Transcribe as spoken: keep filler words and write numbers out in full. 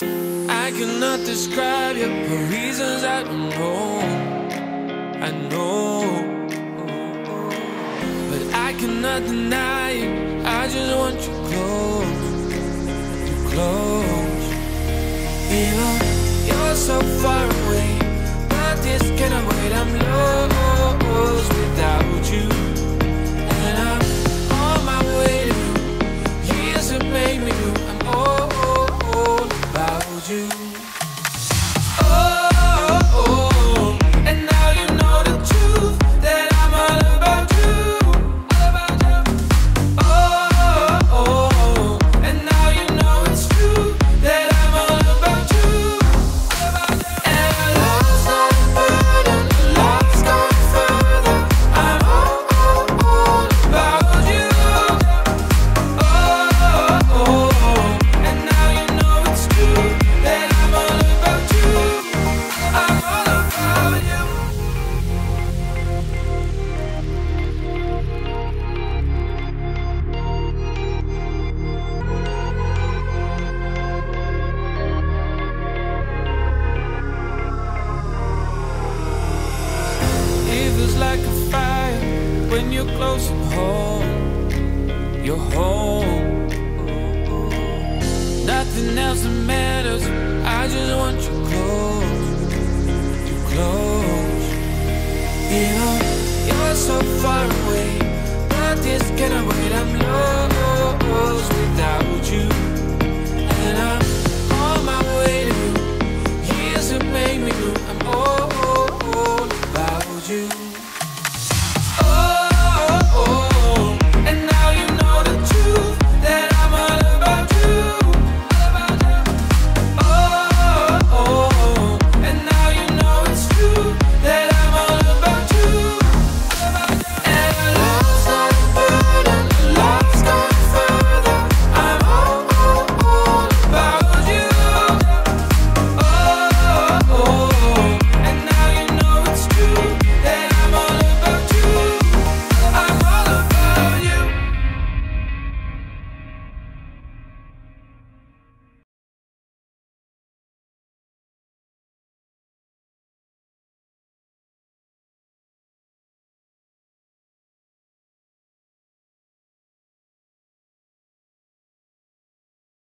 I cannot describe you for reasons I don't know. I know, but I cannot deny you. I just want you close, you close. Even you're so far away, but this cannot wait. I'm lost without you, and I'm on my way to you. Years have made me do. I'm all, all, all about you. Like a fire when you're close and home, you're home. Nothing else that matters. I just want you close, you close. You know, you're so far away, but this cannot wait. I'm lost.